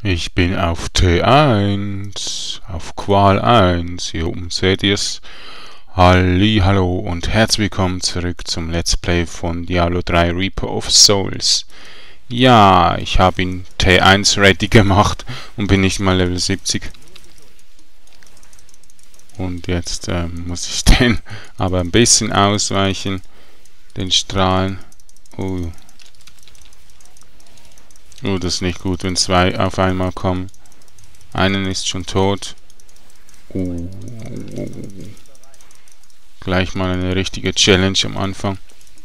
Ich bin auf T1, auf Qual 1. Hier oben seht ihr's. Hallo und herzlich willkommen zurück zum Let's Play von Diablo 3 Reaper of Souls. Ja, ich habe ihn T1 ready gemacht und bin nicht mal Level 70. Und jetzt muss ich den aber ein bisschen ausweichen, den Strahlen. Oh, das ist nicht gut, wenn zwei auf einmal kommen. Einen ist schon tot. Gleich mal eine richtige Challenge am Anfang.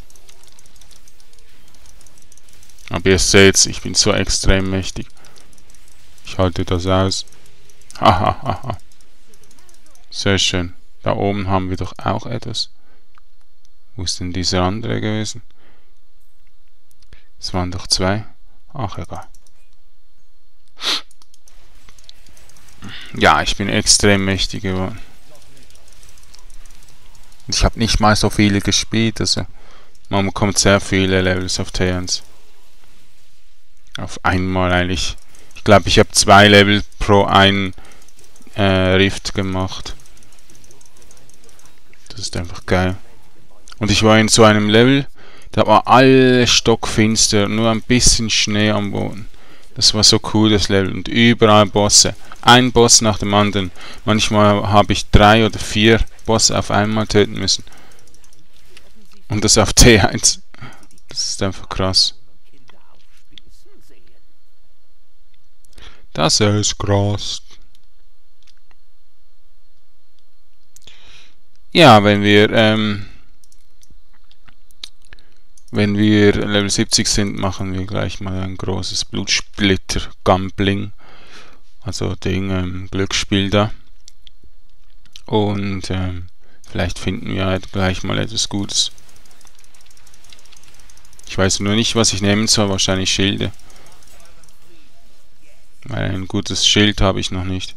Aber ihr seht's, ich bin so extrem mächtig. Ich halte das aus. Hahaha. Sehr schön. Da oben haben wir doch auch etwas. Wo ist denn dieser andere gewesen? Es waren doch zwei. Ach, egal. Ja, ich bin extrem mächtig geworden. Ich habe nicht mal so viele gespielt, also man bekommt sehr viele Levels auf T1. Auf einmal eigentlich. Ich glaube, ich habe 2 Level pro ein Rift gemacht. Das ist einfach geil. Und ich war in so einem Level, da war alles stockfinster, nur ein bisschen Schnee am Boden. Das war so cool, das Level. Und überall Bosse. Ein Boss nach dem anderen. Manchmal habe ich 3 oder 4 Bosse auf einmal töten müssen. Und das auf T1. Das ist einfach krass. Das ist krass. Ja, wenn wir Level 70 sind, machen wir gleich mal ein großes Blutsplitter-Gambling. Also Glücksspiel da. Und vielleicht finden wir halt gleich mal etwas Gutes. Ich weiß nur nicht, was ich nehmen soll. Wahrscheinlich Schilde. Weil ein gutes Schild habe ich noch nicht.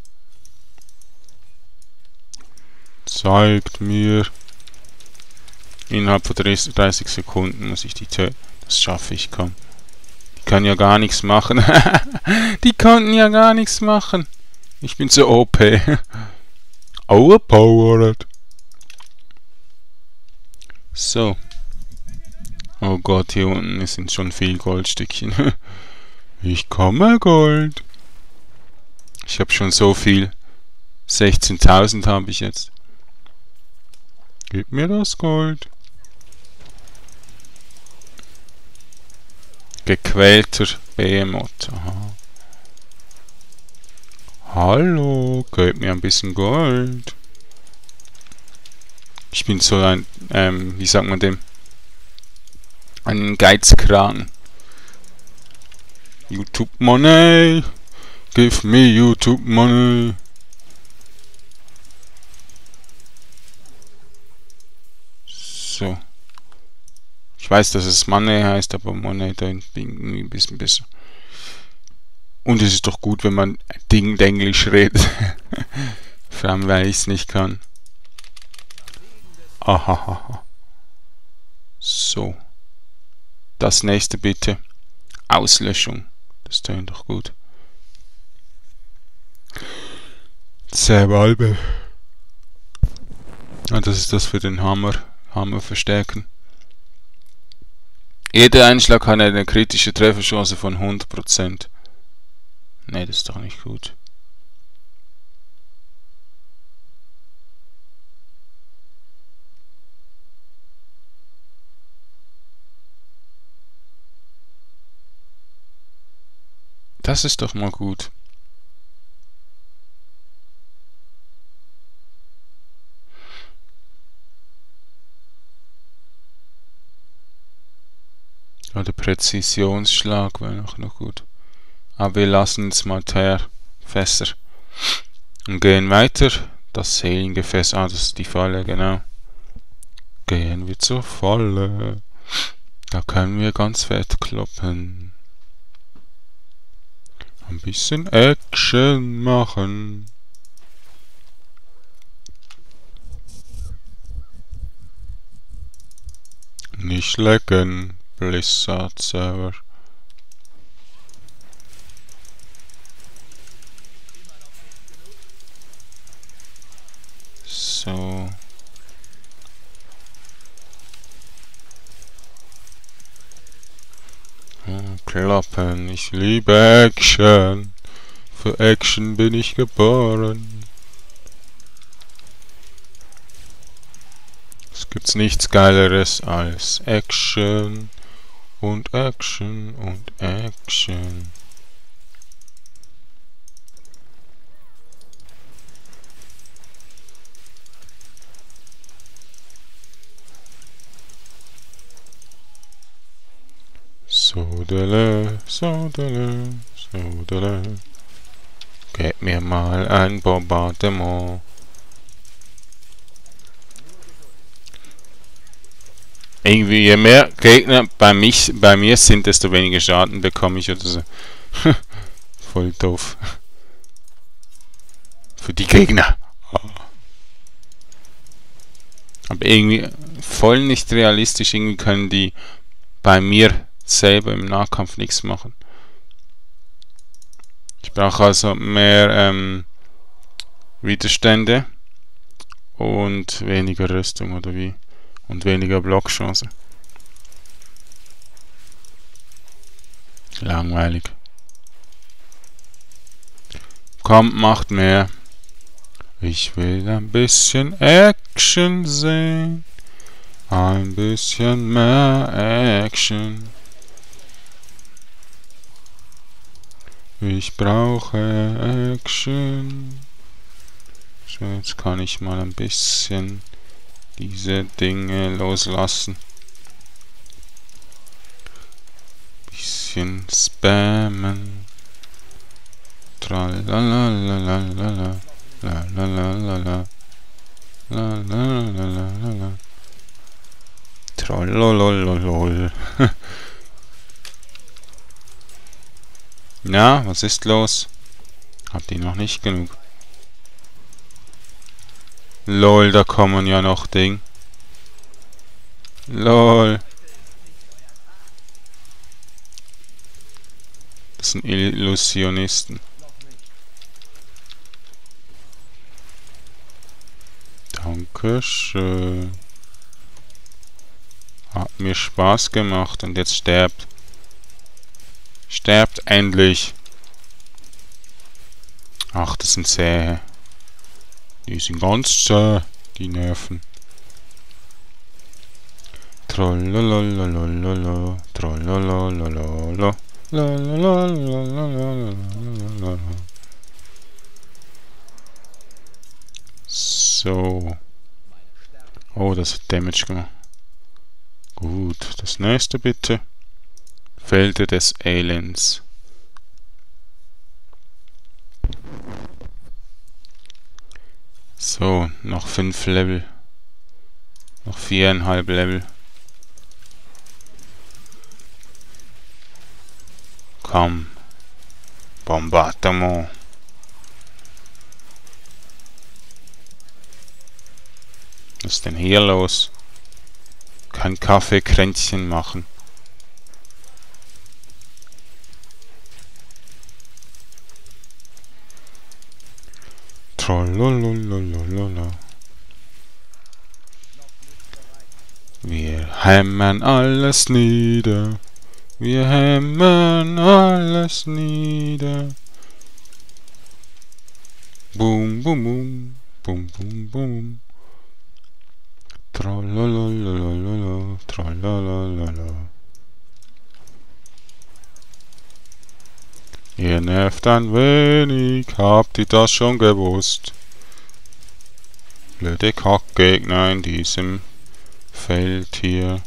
Zeigt mir. Innerhalb von 30 Sekunden muss ich die töten. Das schaffe ich, komm. Die können ja gar nichts machen. Die konnten ja gar nichts machen. Ich bin so OP. Overpowered. So. Oh Gott, hier unten sind schon viel Goldstückchen. Ich komme Gold. Ich habe schon so viel. 16.000 habe ich jetzt. Gib mir das Gold. Gequälter Behemoth. Aha. Hallo, gebt mir ein bisschen Gold. Ich bin so ein, wie sagt man dem? Ein Geizkran. YouTube Money. Give me YouTube Money. So. Ich weiß, dass es Money heißt, aber Money da irgendwie ein bisschen besser. Und es ist doch gut, wenn man Englisch redet. Vor allem, weil ich es nicht kann. Ahaha. So. Das nächste bitte. Auslöschung. Das tönt doch gut. Sehr balbe. Und das ist das für den Hammer. Hammer verstärken. Jeder Einschlag hat eine kritische Trefferchance von 100%. Ne, das ist doch nicht gut. Das ist doch mal gut. Oder Präzisionsschlag wäre auch noch gut. Aber wir lassen es mal Fässer. Und gehen weiter. Das Seelengefäß. Das ist die Falle, genau. Gehen wir zur Falle. Da können wir ganz fett kloppen. Ein bisschen Action machen. Nicht lecken. Blizzard Server. klappen. Ich liebe Action. Für Action bin ich geboren. Es gibt nichts Geileres als Action und Action und Action. Sodele, Sodele, Sodele. Gib mir mal ein Bombardement. Irgendwie, je mehr Gegner bei mir sind, desto weniger Schaden bekomme ich oder so. Voll doof. Für die Gegner. Aber irgendwie voll nicht realistisch. Irgendwie können die bei mir selber im Nahkampf nichts machen. Ich brauche also mehr Widerstände und weniger Rüstung oder wie? Und weniger Blockchance. Langweilig. Kommt, macht mehr. Ich will ein bisschen Action sehen. Ein bisschen mehr Action. Ich brauche Action. So, jetzt kann ich mal ein bisschen diese Dinge loslassen. Bisschen spammen. Tralalalalala. Lalalala. Lalalala. Trollolololol. Na, was ist los? Habt ihr noch nicht genug? Lol, da kommen ja noch Ding. Lol. Das sind Illusionisten. Dankeschön. Hat mir Spaß gemacht und jetzt sterbt. Sterbt endlich. Ach, das sind zähe. Die sind ganz zäh, die Nerven. Trollolololololo, trollololololo, lalalalalalala. So. Oh, das hat Damage gemacht. Gut, das nächste bitte. Felder des Elends. So, noch 5 Level. Noch 4,5 Level. Komm. Bombardement. Was ist denn hier los? Kein Kaffeekränzchen machen. Trollolololololo. Wir hämmern alles nieder. Wir hämmern alles nieder. Boom, boom, boom. Boom, boom, boom. Trollololololo. Trollolololo. Ihr nervt ein wenig, habt ihr das schon gewusst? Blöde Kackgegner in diesem Feld hier.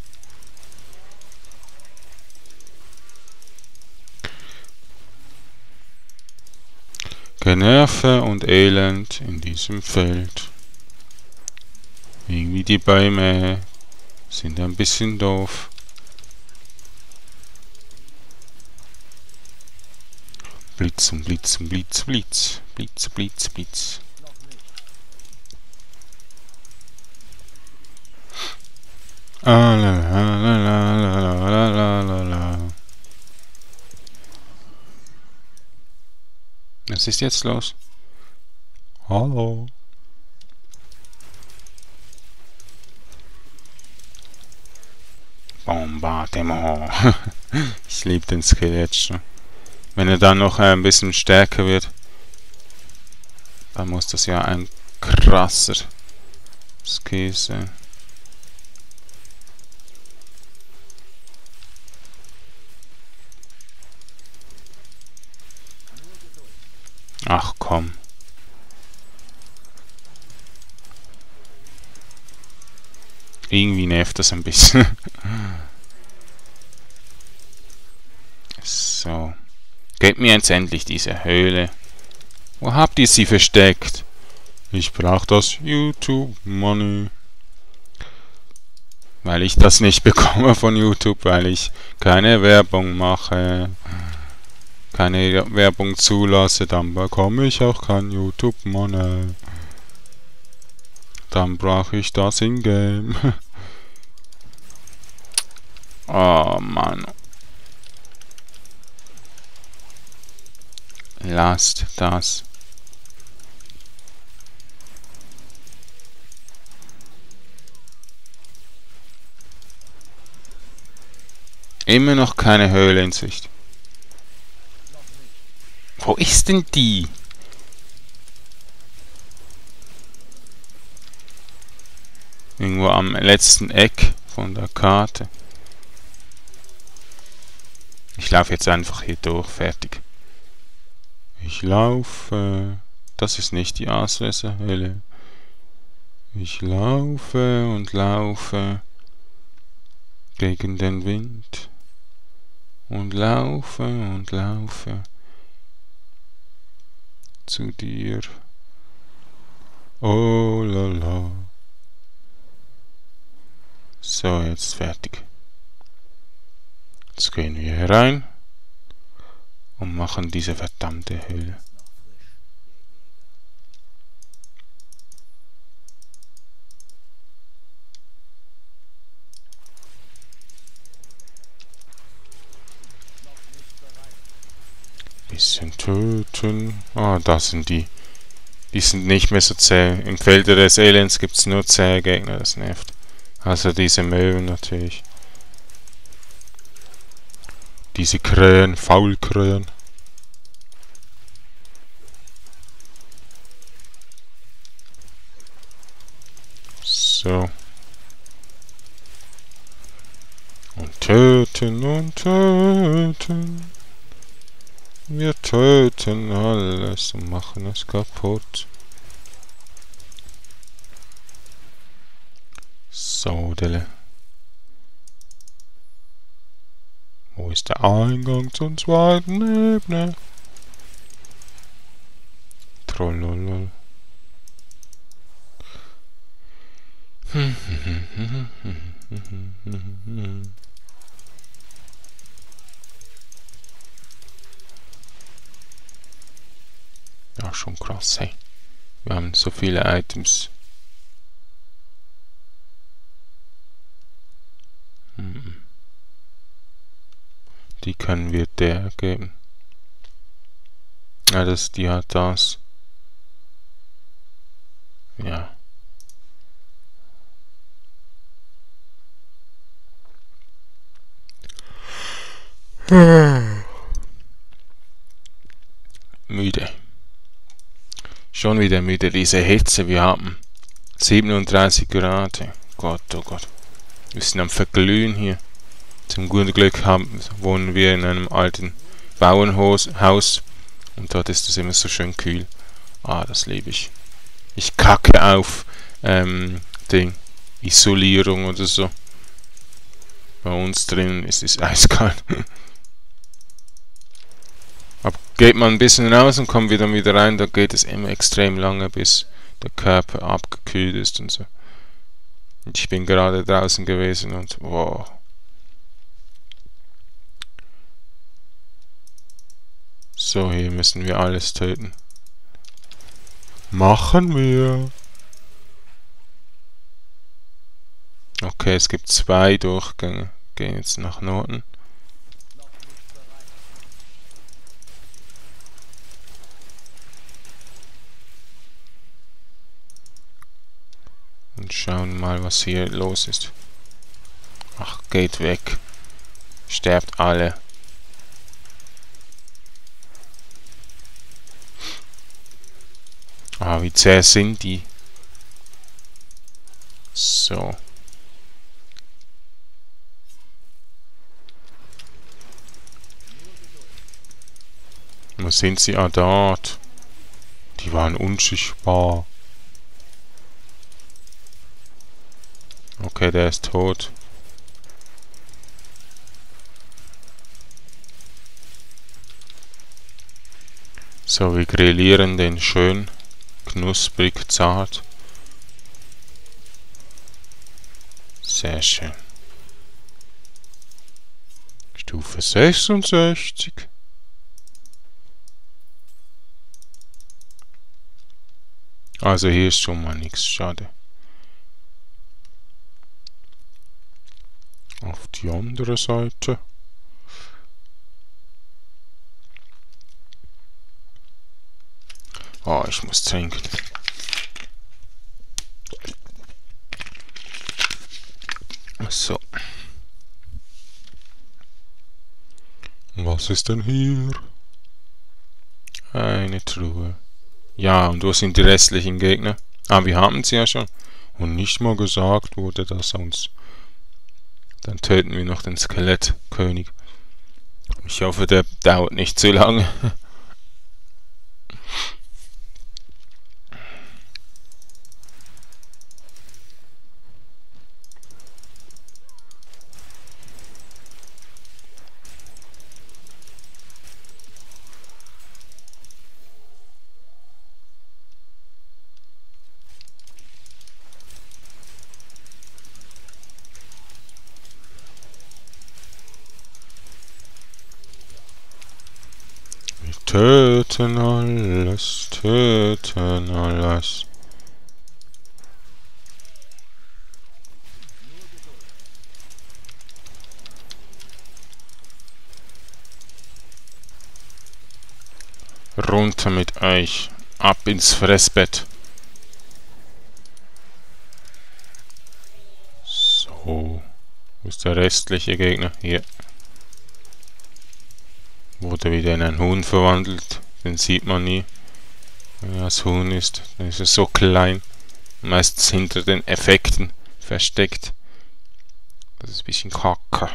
Generve und Elend in diesem Feld. Irgendwie die Bäume sind ein bisschen doof. Blitz und Blitz und Blitz, Blitz, Blitz, Blitz, Blitz. Was ist jetzt los? Hallo? Bom, Bombardement. Ich liebe den Skill jetzt schon. Wenn er dann noch ein bisschen stärker wird, dann muss das ja ein krasser Skill sein. Ach komm. Irgendwie nervt das ein bisschen. So. Gebt mir jetzt endlich diese Höhle. Wo habt ihr sie versteckt? Ich brauche das YouTube Money. Weil ich das nicht bekomme von YouTube, weil ich keine Werbung mache. Keine Werbung zulasse, dann bekomme ich auch kein YouTube Money. Dann brauche ich das in-game. Oh Mann. Lasst das. Immer noch keine Höhle in Sicht. Wo ist denn die? Irgendwo am letzten Eck von der Karte. Ich laufe jetzt einfach hier durch, fertig. Ich laufe. Das ist nicht die Auslöserhöhle. Ich laufe und laufe gegen den Wind. Und laufe zu dir. Oh la la. So, jetzt fertig. Jetzt gehen wir herein und machen diese verdammte Höhle. Bisschen töten. Ah, das sind die. Die sind nicht mehr so zäh. Im Felde des Elends gibt es nur zähe Gegner, das nervt. Also diese Möwen natürlich. Diese Krähen, Faulkrähen. So. Und töten und töten. Wir töten alles und machen es kaputt. So, Delle. Wo ist der Eingang zur zweiten Ebene? Trollolol. Ja, schon krass, hey. Wir haben so viele Items. Die können wir der geben. Ja, die hat das. Ja. Müde. Schon wieder müde, diese Hitze. Wir haben 37 Grad. Gott, oh Gott. Wir sind am Verglühen hier. Zum guten Glück wohnen wir in einem alten Bauernhaus und dort ist es immer so schön kühl. Ah, das liebe ich. Ich kacke auf Isolierung oder so. Bei uns drinnen ist es eiskalt. Aber geht man ein bisschen raus und kommt wieder rein, da geht es immer extrem lange, bis der Körper abgekühlt ist und so. Und ich bin gerade draußen gewesen und wow. So, hier müssen wir alles töten. Machen wir. Okay, es gibt 2 Durchgänge. Gehen jetzt nach Norden. Und schauen mal, was hier los ist. Ach, geht weg. Sterbt alle. Ah, wie zäh sind die? So. Wo sind sie? Ah, dort. Die waren unsichtbar. Okay, der ist tot. So, wir grillieren den schön knusprig zart. Sehr schön. Stufe 66. Also hier ist schon mal nichts, schade. Auf die andere Seite. Oh, ich muss trinken. So. Was ist denn hier? Eine Truhe. Ja, und wo sind die restlichen Gegner? Ah, wir haben sie ja schon. Und nicht mal gesagt wurde das uns. Dann töten wir noch den Skelettkönig. Ich hoffe, der dauert nicht zu lange. Töten alles, töten alles. Runter mit euch, ab ins Fressbett. So, wo ist der restliche Gegner? Hier. Wurde wieder in ein Huhn verwandelt. Den sieht man nie. Wenn er das Huhn ist, dann ist es so klein. Meistens hinter den Effekten versteckt. Das ist ein bisschen kacke.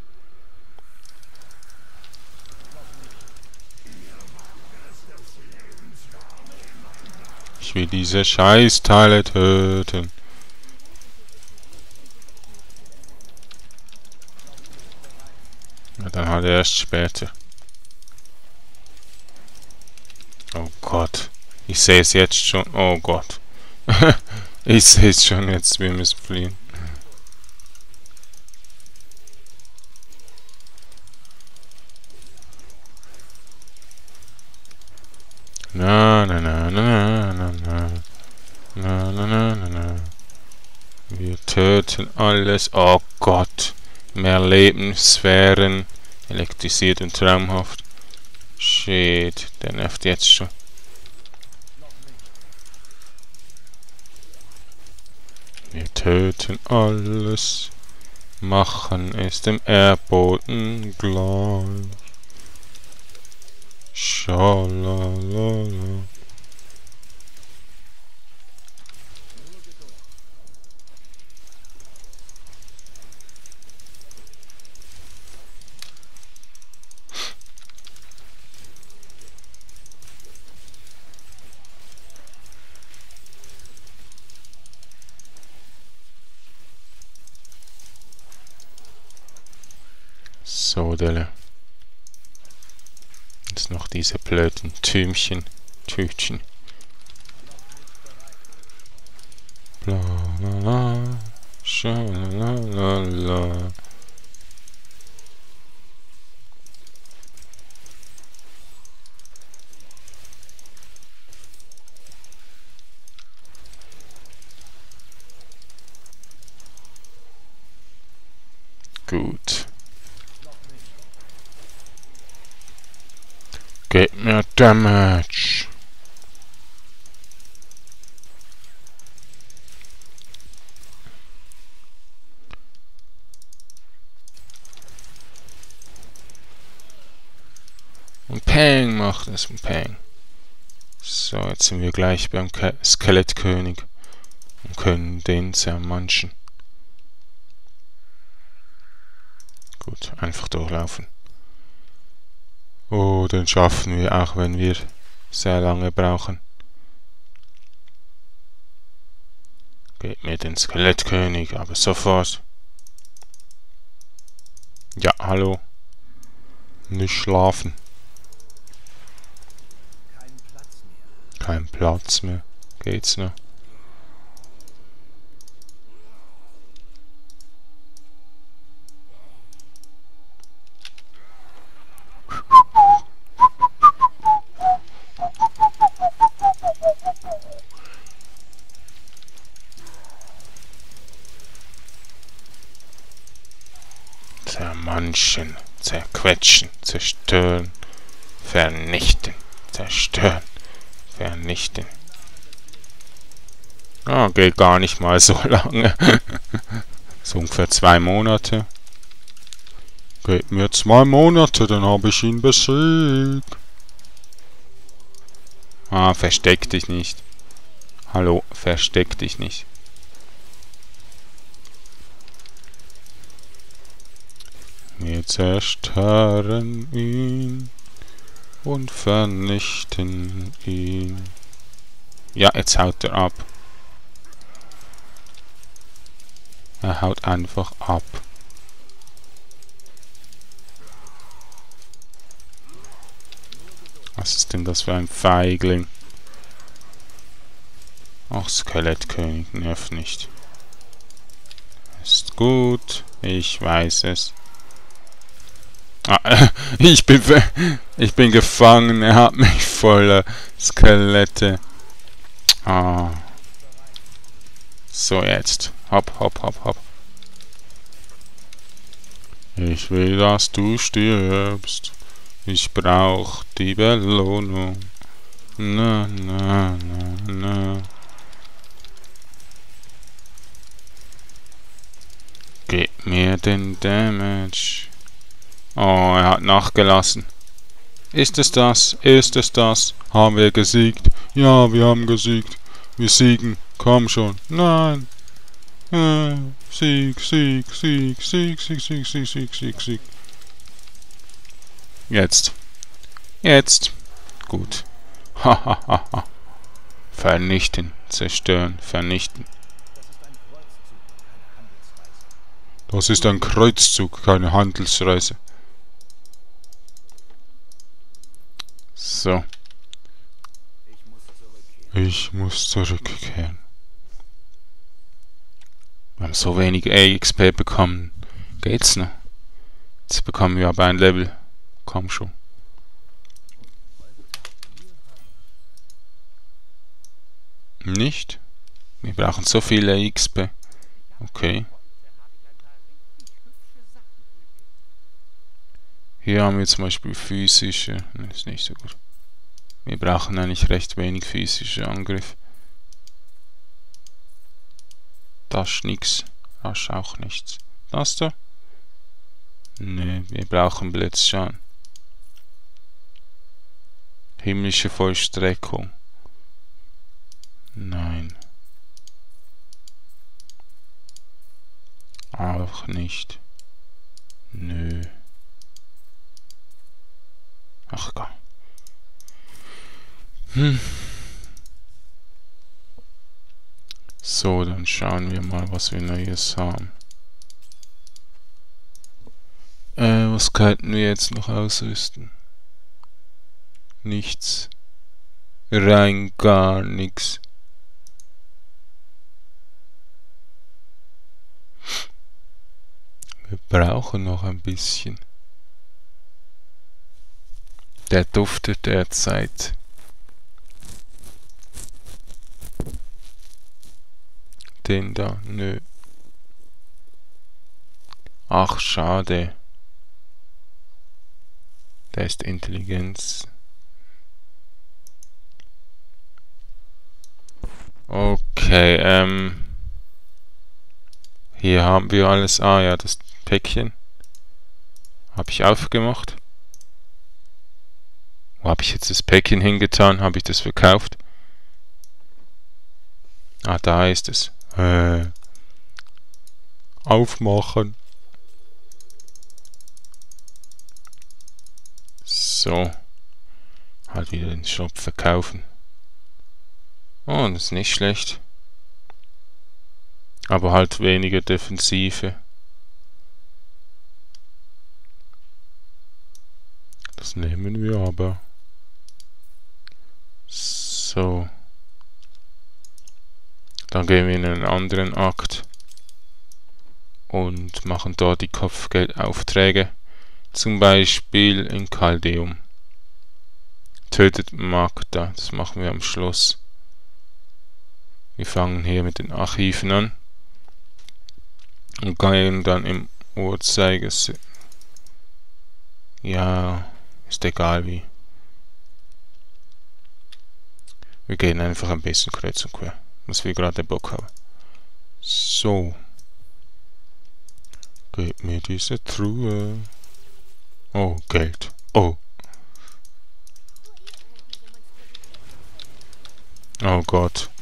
Ich will diese Scheißteile töten. Ja, dann halt erst später. Oh Gott. Ich sehe es jetzt schon. Oh Gott. Ich sehe es schon jetzt. Wir müssen fliehen. Na na na na na na na na na na na. Wir töten alles. Oh Gott. Mehr Lebenssphären. Elektrisiert und traumhaft. Shit. Der nervt jetzt schon. Wir töten alles. Machen es dem Erdboden gleich. Schalalala. So, Delle. Jetzt noch diese blöden Tütchen. Bla la la. Schalalala. Gut. Gebt mir Damage. Peng macht es. Peng. So, jetzt sind wir gleich beim Skelettkönig und können den zermanschen. Gut, einfach durchlaufen. Oh, den schaffen wir, auch wenn wir sehr lange brauchen. Gebt mir den Skelettkönig, aber sofort. Ja, hallo. Nicht schlafen. Kein Platz mehr. Geht's noch? Zermanschen, zerquetschen, zerstören, vernichten, zerstören, vernichten. Ah, geht gar nicht mal so lange. So ungefähr 2 Monate. Geht mir 2 Monate, dann habe ich ihn besiegt. Ah, versteck dich nicht. Hallo, versteck dich nicht. Wir zerstören ihn und vernichten ihn. Ja, jetzt haut er ab. Er haut einfach ab. Was ist denn das für ein Feigling? Ach, Skelettkönig, nervt nicht. Ist gut, ich weiß es. Ah, ich bin gefangen, er hat mich voller Skelette. Ah. So, jetzt. Hopp, hopp, hopp, hopp. Ich will, dass du stirbst. Ich brauch die Belohnung. Na, na, na, na. Gib mir den Damage. Oh, er hat nachgelassen. Ist es das? Ist es das? Haben wir gesiegt? Ja, wir haben gesiegt. Wir siegen. Komm schon. Nein. Sieg, Sieg, Sieg, Sieg, Sieg, Sieg, Sieg, Sieg, Sieg, Sieg. Jetzt. Jetzt. Gut. Hahaha. Vernichten, zerstören, vernichten. Das ist ein Kreuzzug, keine Handelsreise. So. Ich muss zurückkehren. Wir haben so wenig XP bekommen. Geht's noch? Jetzt bekommen wir aber ein Level. Komm schon. Nicht? Wir brauchen so viele XP. Okay. Hier haben wir zum Beispiel physische. Das ist nicht so gut. Wir brauchen eigentlich recht wenig physische Angriff. Das ist nix. Das ist auch nichts. Das da? Ne, wir brauchen Blitzschaden. Himmlische Vollstreckung. Nein. Auch nicht. Nö. Ach Gott. So, dann schauen wir mal, was wir Neues haben. Was könnten wir jetzt noch ausrüsten? Nichts. Rein gar nichts. Wir brauchen noch ein bisschen. Der duftet derzeit. Den da, nö. Ach, schade. Der ist Intelligenz. Okay, hier haben wir alles. Ah ja, das Päckchen. Habe ich aufgemacht. Wo habe ich jetzt das Päckchen hingetan? Habe ich das verkauft? Ah, da ist es. Aufmachen. So. Halt wieder den Shop verkaufen. Oh, das ist nicht schlecht. Aber halt weniger Defensive. Das nehmen wir aber. So. Dann gehen wir in einen anderen Akt und machen dort die Kopfgeldaufträge. Zum Beispiel in Caldeum. Tötet Magda. Das machen wir am Schluss. Wir fangen hier mit den Archiven an. Und gehen dann im Uhrzeigersinn. Ja, ist egal wie. Wir gehen einfach ein bisschen kreuz und quer, was wir gerade Bock haben. So. Gebt mir diese Truhe. Oh, Geld. Oh. Oh Gott.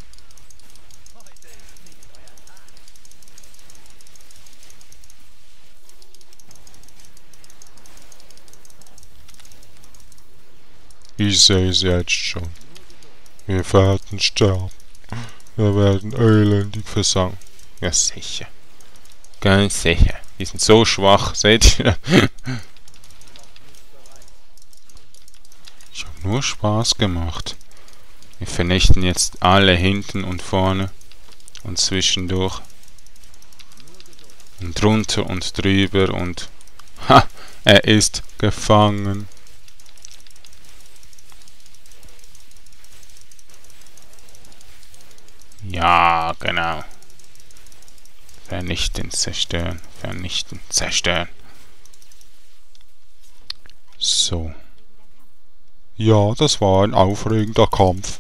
Ich sehe es jetzt schon. Wir werden sterben. Wir werden elendig versanken. Ja, sicher. Ganz sicher. Die sind so schwach, seht ihr? Ich habe nur Spaß gemacht. Wir vernichten jetzt alle hinten und vorne und zwischendurch. Und drunter und drüber und... Ha! Er ist gefangen. Ja, genau. Vernichten, zerstören. Vernichten, zerstören. So. Ja, das war ein aufregender Kampf.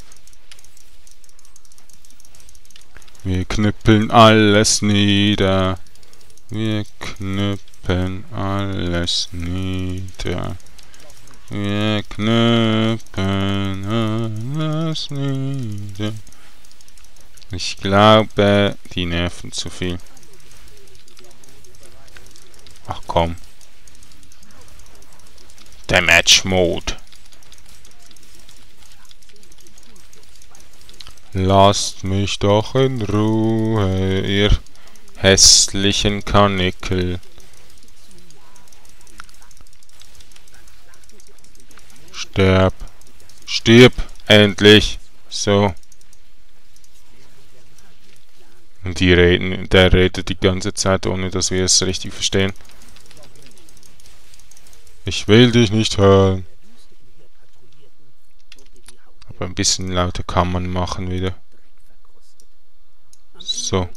Wir knüppeln alles nieder. Wir knüppeln alles nieder. Wir knüppeln alles nieder. Ich glaube, die nerven zu viel. Ach komm. Damage Mode. Lasst mich doch in Ruhe, ihr hässlichen Karnickel. Sterb. Stirb endlich. So. Und der redet die ganze Zeit, ohne dass wir es richtig verstehen. Ich will dich nicht hören. Aber ein bisschen lauter kann man machen wieder. So.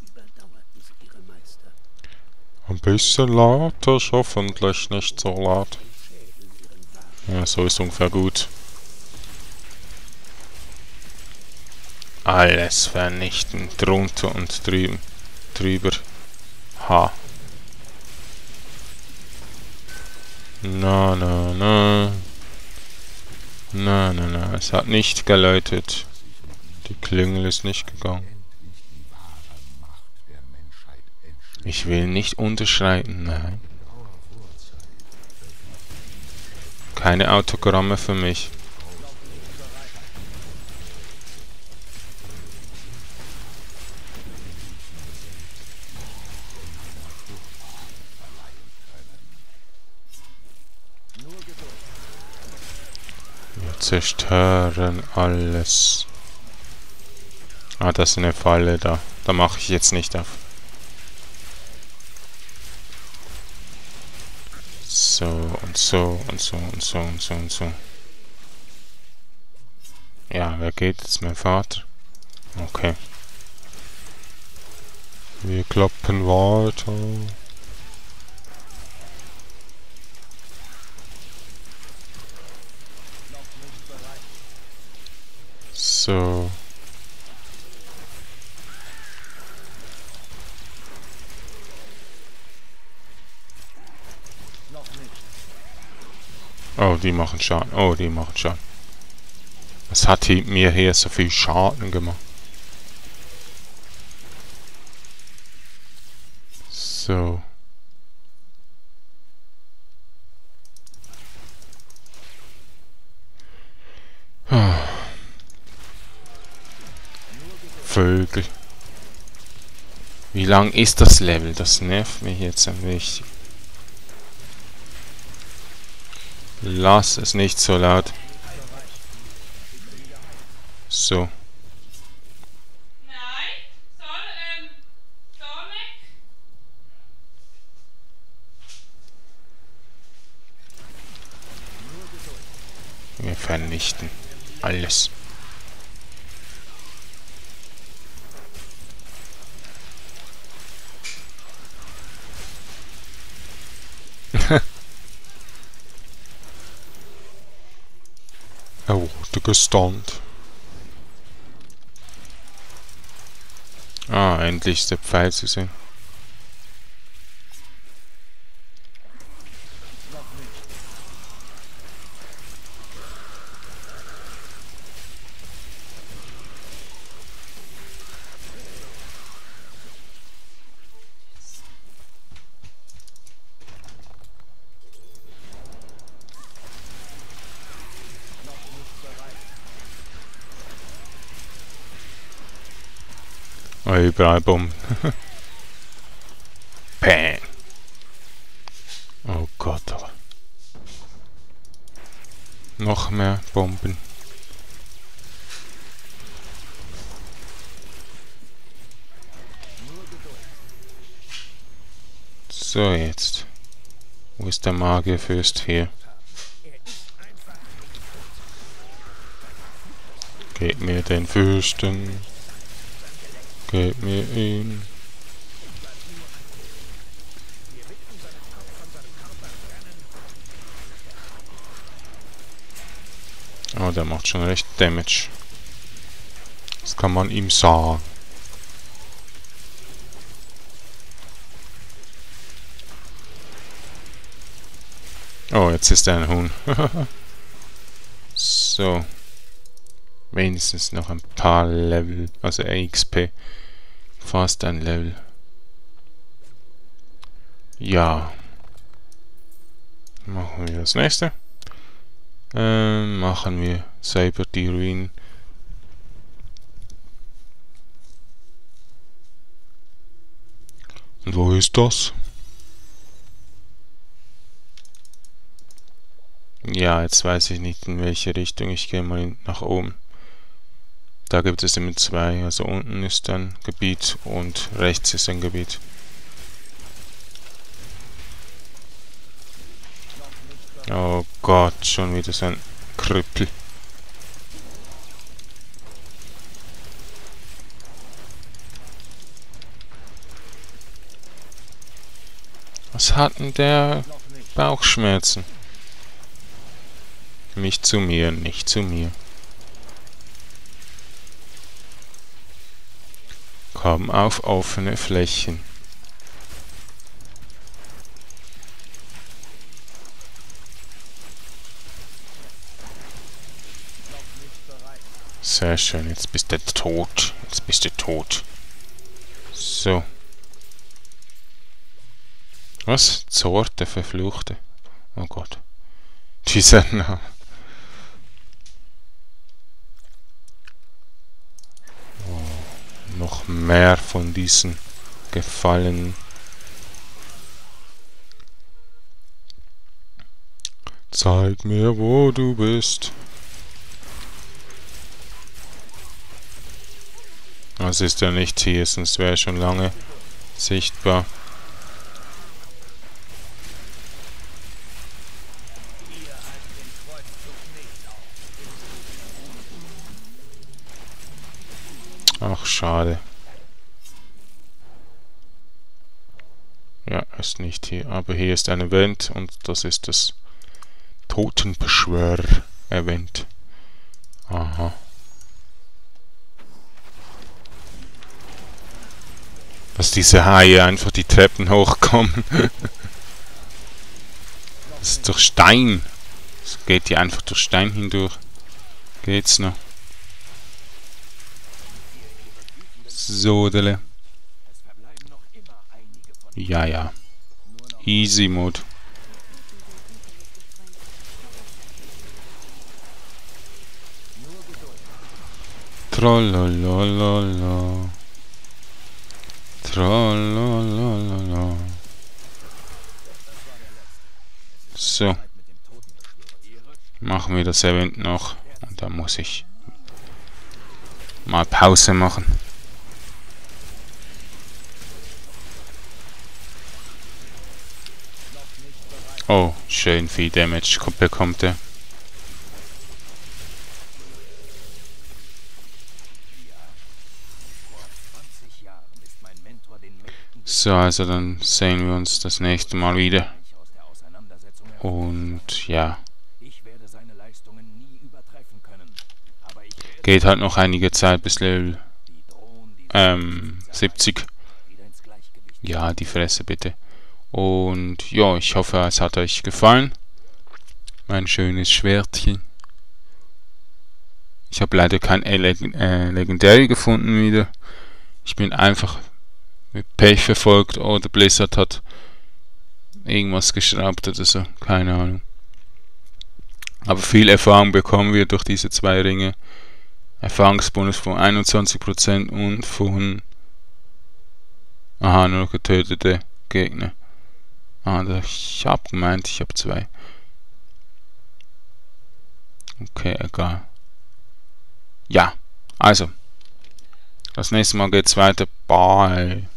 Ein bisschen lauter, hoffentlich nicht so laut. Ja, so ist ungefähr gut. Alles vernichten, drunter und drüber. Ha. Na, na, na. Na, na, na. Es hat nicht geläutet. Die Klingel ist nicht gegangen. Ich will nicht unterschreiten, nein. Keine Autogramme für mich. Wir zerstören alles. Ah, das ist eine Falle da. Da mache ich jetzt nicht auf. So und so und so und so und so und so. Ja, wer geht jetzt? Mein Vater? Okay. Wir kloppen weiter. So. Oh, die machen Schaden. Oh, die machen Schaden. Was hat mir hier so viel Schaden gemacht? So. Vögel. Wie lang ist das Level? Das nervt mich jetzt ein wenig. Lass es nicht so laut. So. Wir vernichten alles. Er wurde gestunt. Ah, endlich ist der Pfeil zu sehen. Oh, überall Bomben. Bang. Oh Gott, aber. Noch mehr Bomben. So, jetzt. Wo ist der Magierfürst hier? Gebt mir den Fürsten. Gebt mir ihn. Oh, der macht schon recht Damage. Das kann man ihm sagen. Oh, jetzt ist er ein Huhn. So. Wenigstens noch ein paar Level, also XP. Fast ein Level. Ja. Machen wir das nächste. Machen wir selber die Ruinen. Und wo ist das? Ja, jetzt weiß ich nicht, in welche Richtung. Ich gehe mal nach oben. Da gibt es immer zwei. Also unten ist ein Gebiet und rechts ist ein Gebiet. Oh Gott, schon wieder so ein Krüppel. Was hat denn der? Bauchschmerzen? Nicht zu mir, nicht zu mir. Komm auf offene Flächen. Sehr schön, jetzt bist du tot. Jetzt bist du tot. So. Was? Zort, der Verfluchte. Oh Gott. Dieser Name. Oh, noch mehr von diesen Gefallenen. Zeig mir, wo du bist. Das ist ja nicht hier, sonst wäre schon lange sichtbar. Ach, schade. Ja, ist nicht hier. Aber hier ist ein Event und das ist das Totenbeschwörer-Event. Aha. Dass diese Haie einfach die Treppen hochkommen. Das ist doch Stein. Es geht hier einfach durch Stein hindurch. Geht's noch? Sodele. Ja, ja. Easy Mode. Trollolololo. Trollolololo. So. Machen wir das Event noch. Und dann muss ich mal Pause machen. Oh, schön viel Damage bekommt er. So, also dann sehen wir uns das nächste Mal wieder. Und ja. Geht halt noch einige Zeit bis Level 70. Ja, die Fresse bitte. Und ja, ich hoffe, es hat euch gefallen. Mein schönes Schwertchen. Ich habe leider kein Legendary gefunden wieder. Ich bin einfach mit Pech verfolgt oder Blizzard hat irgendwas geschraubt oder so. Keine Ahnung. Aber viel Erfahrung bekommen wir durch diese 2 Ringe. Erfahrungsbonus von 21% und von... Aha, nur noch getötete Gegner. Ah, ich habe gemeint, ich habe 2. Okay, egal. Ja, also. Das nächste Mal geht's weiter. Bye.